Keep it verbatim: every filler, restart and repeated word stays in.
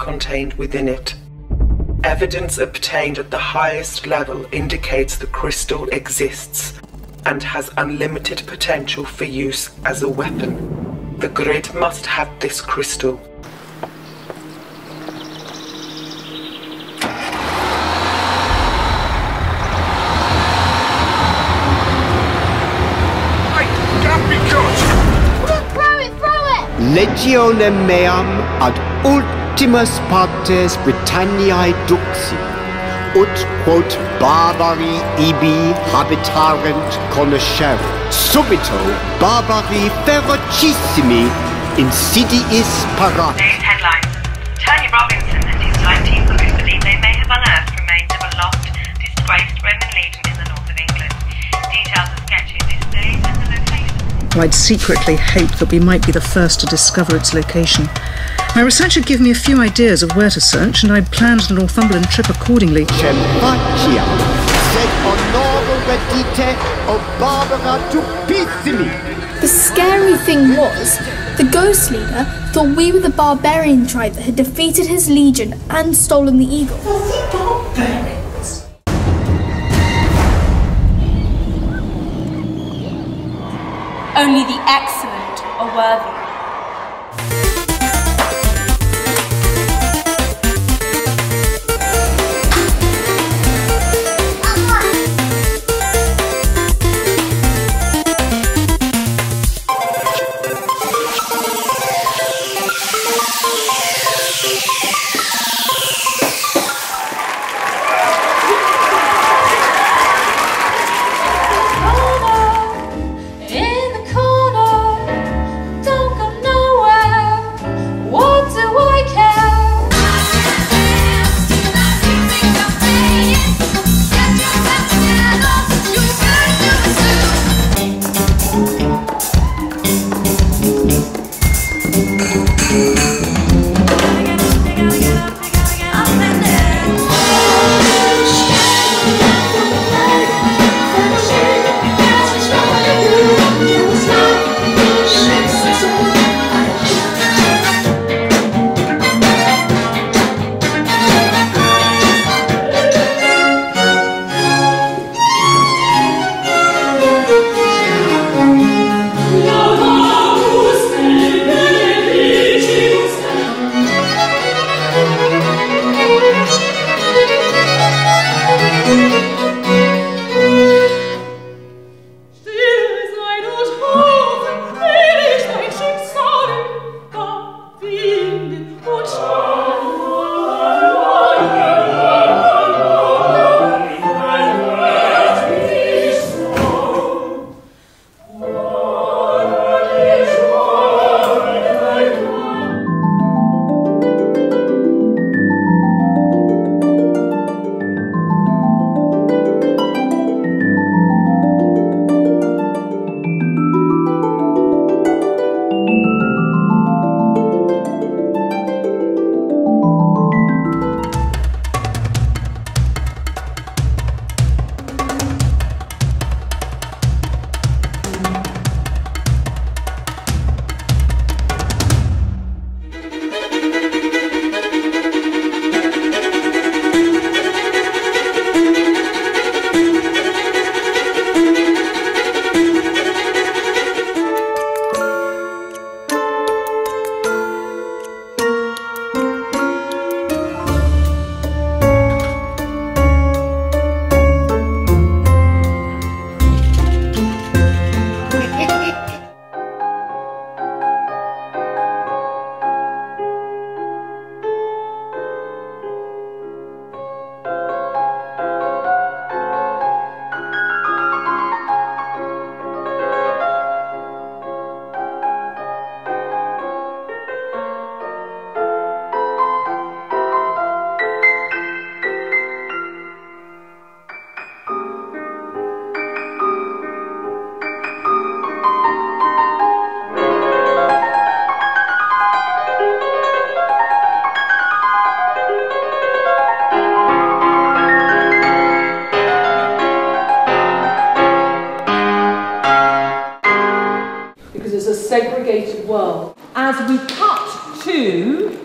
contained within it. Evidence obtained at the highest level indicates the crystal exists and has unlimited potential for use as a weapon. The grid must have this crystal. Legionem meam ad ultimas partes Britanniae duxi, ut quod barbari ibi habitarent conoscerent, subito barbari ferocissimi insidiis parat. Today's headlines. Tony Robinson and his time team couldn't believe they may have unearthed remains of a lost, disgraced Roman legion in the north of England. Details are sketchy at this stage and the location. I'd secretly hoped that we might be the first to discover its location. My research had given me a few ideas of where to search, and I'd planned the Northumberland trip accordingly. Cempatia, sed honoro redite o barbara tupissimi. The scary thing was, the ghost leader thought we were the barbarian tribe that had defeated his legion and stolen the eagle. Only the excellent are worthy. Segregated world. As we cut to